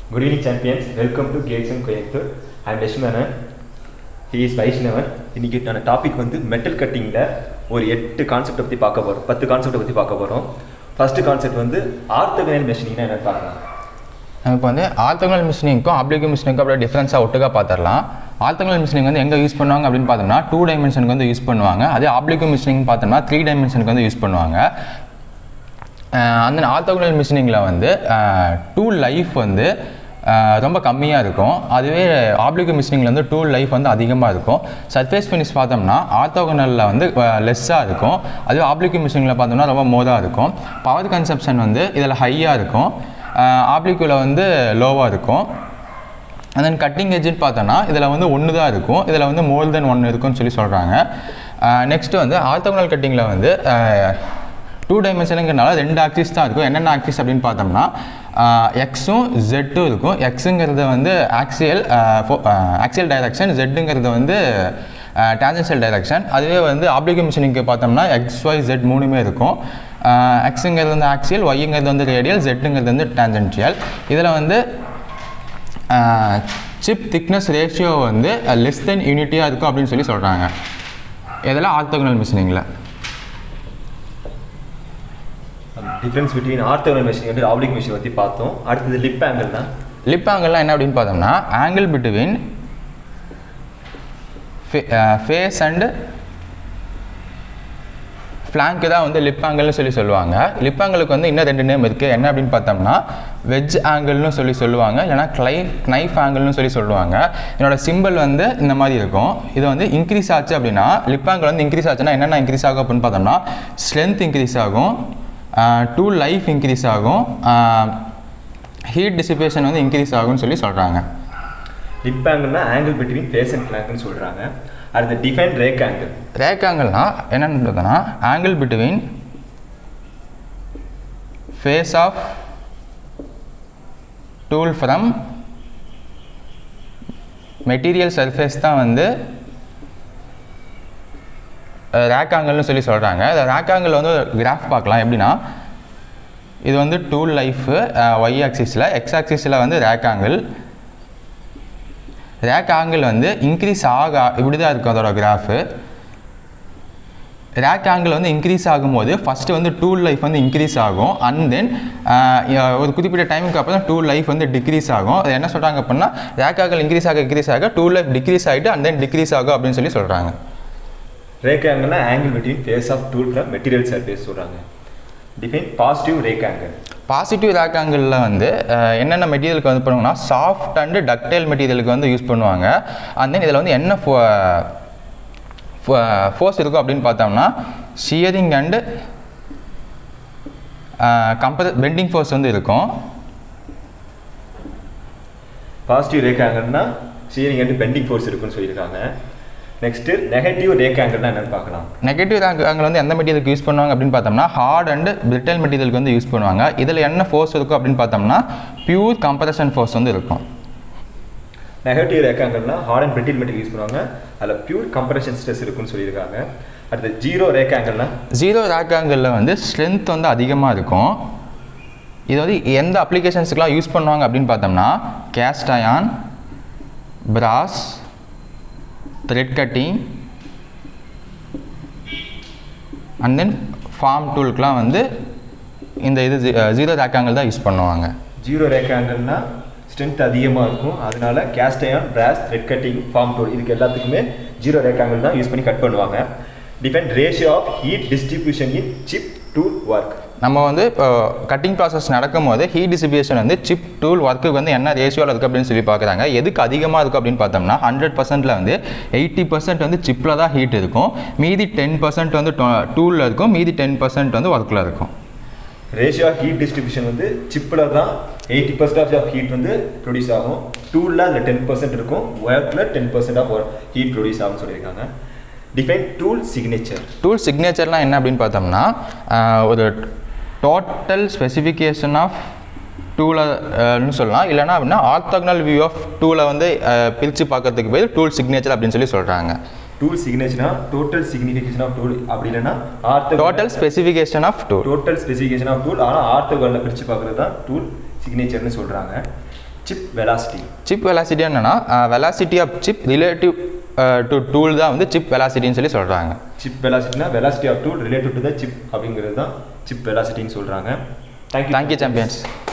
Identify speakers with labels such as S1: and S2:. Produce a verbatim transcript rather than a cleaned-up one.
S1: Good evening champions, welcome to Gates and Coimbatore. I am Leshmanan. He is Vaishnavan. இன்னைக்கு நான் topic வந்து metal கட்டிங்ல ஒரு எட்டு concept பத்தி பார்க்க போறோம். பத்து கான்செப்ட் பத்தி பார்க்க போறோம். ஃபர்ஸ்ட் கான்செப்ட் வந்து ஆர்த்தோகனல் மெஷினிங்னா என்னன்னு பார்க்கலாம்.
S2: இப்போ வந்து ஆர்த்தோகனல் மிஷினிங்க்கும் ஆப்ளிக் மிஷினிங்க்கும் அப்படியே டிஃப்ரென்ஸாக ஒட்டுக்கா பார்த்துடலாம். ஆர்த்தோகனல் மிஷினிங் வந்து எங்கே யூஸ் பண்ணுவாங்க அப்படின்னு பார்த்தோம்னா டூ டைமென்ஷனுக்கு வந்து யூஸ் பண்ணுவாங்க. அதே ஆப்ளிக் மிஷினிங் பார்த்தோம்னா த்ரீ டைமென்ஷனுக்கு வந்து யூஸ் பண்ணுவாங்க. அந்த ஆர்த்தோகனல் மிஷினிங்கில் வந்து டூல் லைஃப் வந்து ரொம்ப கம்மியாக இருக்கும். அதுவே ஆப்ளிக் மிஷினிங்கில் வந்து டூல் லைஃப் வந்து அதிகமாக இருக்கும். சர்ஃபேஸ் ஃபினிஷ் பார்த்தோம்னா ஆர்த்தோகனலில் வந்து லெஸ்ஸாக இருக்கும். அதுவே ஆப்ளிக் மிஷினிங்கில் பார்த்தோம்னா ரொம்ப மோதாக இருக்கும். பவர் கன்சப்ஷன் வந்து இதில் ஹையாக இருக்கும், ஆப்ளிக்கில் வந்து லோவாக இருக்கும். அண்ட் தென் கட்டிங் எட்ஜுன்னு பார்த்தோன்னா இதில் வந்து ஒன்று தான் இருக்கும், இதில் வந்து மோர் தென் ஒன்று இருக்குன்னு சொல்லி சொல்கிறாங்க. நெக்ஸ்ட்டு வந்து ஆர்த்தோகனல் கட்டிங்கில் வந்து டூ டைமென்ஷனுங்கிறனால ரெண்டு ஆக்சிஸ் தான் இருக்கும். என்னென்ன ஆக்சிஸ் அப்படின்னு பார்த்தோம்னா எக்ஸும் ஜெட்டும் இருக்கும். எக்ஸுங்கிறது வந்து ஆக்சியல் ஆக்சியல் டைரக்ஷன், ஜெட்டுங்கிறது வந்து டேஞ்சென்ஷியல் டைரக்ஷன். அதுவே வந்து ஆப்ளிக் மிஷினிங்க்கு பார்த்தோம்னா எக்ஸ் ஒய் ஜெட் மூணுமே இருக்கும். எக்ஸுங்கிறது வந்து ஆக்சியல், ஒய்ங்கிறது வந்து ரேடியல், ஜெட்டுங்கிறது வந்து டேஞ்சென்ஷியல். இதில் வந்து சிப் திக்னஸ் ரேஷியோ வந்து லெஸ் தென் யூனிட்டியாக இருக்கும் அப்படின்னு சொல்லி சொல்கிறாங்க. இதெல்லாம் ஆர்த்தோகனல் மிஷினிங்கில்.
S1: டிஃபரன்ஸ் பிட்வீன் ஆர்த்தோகனல் மெஷினிங் வந்து ஆப்ளிக் மிஷின் பற்றி பார்த்தோம். அடுத்தது லிப் ஆங்கிள் தான்.
S2: லிப் ஆங்கிள்லாம் என்ன அப்படின்னு பார்த்தோம்னா angle between face and flank தான் வந்து லிப் ஆங்கிள்னு சொல்லி சொல்லுவாங்க. லிப் ஆங்கிளுக்கு வந்து இன்னும் ரெண்டு நேம் இருக்குது. என்ன அப்படின்னு பார்த்தோம்னா வெஜ் ஆங்கிள்னு சொல்லி சொல்லுவாங்க, இல்லைனா கிளை நைஃப் ஆங்கிள்னு சொல்லி சொல்லுவாங்க. என்னோட சிம்பிள் வந்து இந்த மாதிரி இருக்கும். இது வந்து இன்க்ரீஸ் ஆச்சு அப்படின்னா லிப் ஆங்கிள் வந்து இன்க்ரீஸ் ஆச்சுன்னா என்னென்ன இன்க்ரீஸ் ஆகும் அப்படின்னு பார்த்தோம்னா ஸ்ட்ரென்த் இன்க்ரீஸ் ஆகும், டூல் லைஃப் இன்க்ரீஸ் ஆகும், ஹீட் டிசிபேஷன் வந்து இன்க்ரீஸ் ஆகும்னு சொல்லி சொல்கிறாங்க.
S1: லிப் ஆங்கிள்னா ஆங்கிள் பிட்வீன் ஃபேஸ் அண்ட் ஃப்ளாங்க்னு சொல்கிறாங்க. அடுத்து டிஃபைன் ரேக் ஆங்கிள்.
S2: ரேக் ஆங்கிள்னா என்னென்னு பார்த்தோன்னா angle between face of tool from material surface தான் வந்து ரேக் ஆங்கிள்னு சொல்லி சொல்கிறாங்க. இந்த ரேக் ஆங்கிள் வந்து கிராஃப் பார்க்கலாம். எப்படின்னா இது வந்து டூல் லைஃபு ஒய் ஆக்சிஸில், எக்ஸ் ஆக்சிஸில் வந்து ரேக் ஆங்கிள். ரேக் ஆங்கிள் வந்து இன்க்ரீஸ் ஆக இப்படி தான் இருக்கும் அதோட கிராஃபு. ரேக் ஆங்கிள் வந்து இன்க்ரீஸ் ஆகும்போது ஃபஸ்ட்டு வந்து டூல் லைஃப் வந்து இன்க்ரீஸ் ஆகும். அண்ட் தென் ஒரு குறிப்பிட்ட டைமுக்கு அப்புறம் தான் டூல் லைஃப் வந்து டிக்ரீஸ் ஆகும். அது என்ன சொல்கிறாங்க அப்படின்னா ரேக் ஆங்கிள் இன்க்ரீஸ் ஆக இன்க்ரீஸ் ஆக டூல் லைஃப் டிக்ரீஸ் ஆகிட்டு அண்ட் தென் டிக்ரீஸ் ஆகும் அப்படின்னு சொல்லி சொல்கிறாங்க.
S1: ரேக் ஆங்கிள்னா angle between face of tool from material surface சொல்கிறாங்க. Define positive rake angle. Positive
S2: rake ஆங்கிளில் வந்து என்னென்ன மெட்டீரியலுக்கு வந்து பண்ணுவாங்கன்னா சாஃப்ட் அண்டு டக்டைல் மெட்டீரியலுக்கு வந்து யூஸ் பண்ணுவாங்க. அண்ட் தென் இதில் வந்து என்ன ஃபோர்ஸ் இருக்கும் அப்படின்னு பார்த்தோம்னா shearing and cumber bending force வந்து இருக்கும்.
S1: பாசிட்டிவ் ரேக் ஆங்கிள்னா ஷியரிங் அண்டு பெண்டிங் ஃபோர்ஸ் இருக்குன்னு சொல்லியிருக்காங்க. நெக்ஸ்ட்டு நெகட்டிவ் ரேக் ஆங்கிள்னா என்னென்னு பார்க்கலாம்.
S2: நெகட்டிவ் ரேக் ஆங்கிள் வந்து எந்த மெட்டீரியலுக்கு யூஸ் பண்ணுவாங்க அப்படின்னு பார்த்தோம்னா ஹார்ட் அண்ட் பிரிட்டல் மெட்டீரியலுக்கு வந்து யூஸ் பண்ணுவாங்க. இதில் என்ன ஃபோர்ஸ் இருக்கும் அப்படின்னு பார்த்தோம்னா பியூர் கம்ப்ரஷன் ஃபோர்ஸ் வந்து இருக்கும்.
S1: நெகட்டிவ் ரேக் ஆங்கிள்னா hard and brittle material use பண்ணுவாங்க, அதில் பியூர் கம்ப்ரஷன் ஸ்ட்ரெஸ் இருக்குன்னு சொல்லியிருக்காங்க. அடுத்து ஜீரோ ரேக் ஆங்கிள்னா
S2: ஜீரோ ரேக் ஆங்கிளில் வந்து ஸ்ட்ரென்த் வந்து அதிகமாக இருக்கும். இது வந்து எந்த அப்ளிகேஷன்ஸுக்கெலாம் யூஸ் பண்ணுவாங்க அப்படின்னு பார்த்தோம்னா cast iron, brass, thread cutting and then form டூலுக்குலாம் வந்து இந்த இது ஜீரோ ரேக் ஆங்கிள் தான் யூஸ் பண்ணுவாங்க.
S1: ஜீரோ ரேக் ஆங்கிள்னா ஸ்ட்ரென்த் அதிகமாக இருக்கும், அதனால cast iron, brass, thread cutting, form tool இதுக்கு எல்லாத்துக்குமே ஜீரோ ரேக் ஆங்கிள் தான் யூஸ் பண்ணி கட் பண்ணுவாங்க. Define ratio of heat distribution in chip tool work.
S2: நம்ம வந்து இப்போ கட்டிங் ப்ராசஸ் நடக்கும்போது ஹீட் டிஸ்ட்ரிபியூஷன் வந்து சிப் டூல் ஒர்க்குக்கு வந்து என்ன ரேஷியோவில் இருக்குது அப்படின்னு சொல்லி பார்க்குறாங்க. எதுக்கு அதிகமாக இருக்கும் அப்படின்னு பார்த்தோம்னா ஹண்ட்ரட் பர்சன்ட்டில் வந்து எயிட்டி பர்சன்ட் வந்து சிப்பில் தான் ஹீட் இருக்கும், மீதி டென் பர்சன்ட் வந்து டூலில் இருக்கும், மீதி டென் பர்சன்ட் வந்து ஒர்க்கில் இருக்கும்.
S1: ரேஷியோ ஆஃப் ஹீட் டிஸ்ட்ரிபியூஷன் வந்து சிப்பில் தான் எயிட்டி பர்சன்ட் ஆஃப் ஹீட் வந்து ப்ரொடியூஸ் ஆகும், டூலில் அதில் டென் பர்சன்ட் இருக்கும், ஒர்க்கில் ten percent of heat produce ஆகும்னு சொல்லியிருக்காங்க. Define tool signature.
S2: டூல் சிக்னேச்சர்லாம் என்ன அப்படின்னு பார்த்தோம்னா ஒரு டோட்டல் ஸ்பெசிஃபிகேஷன் ஆஃப் டூலன்னு சொல்லலாம், இல்லைனா அப்படின்னா ஆர்த்தோகனல் வியூ ஆஃப் டூலை வந்து பிரித்து பார்க்கறதுக்கு பேர் டூல் சிக்னேச்சர் அப்படின்னு சொல்லி சொல்கிறாங்க.
S1: tool signature total signification of tool அப்படி இல்லனா
S2: total specification of tool
S1: total specification of tool ஆனா ஆர்த்தோகனல்ல பிரிச்சு பார்க்கிறது தான் tool signature னு சொல்றாங்க சிப் வெலாசிட்டி.
S2: சிப் வெலாசிட்டி என்னன்னா velocity of chip relative to tool தான் வந்து சிப் வெலாசிட்டின்னு சொல்லி சொல்கிறாங்க.
S1: சிப் வெலாசிட்டினா velocity of tool relative to the chip அப்படிங்கிறது தான் சிப் வெலாசிட்டின்னு சொல்கிறாங்க. Thank you
S2: thank you champions.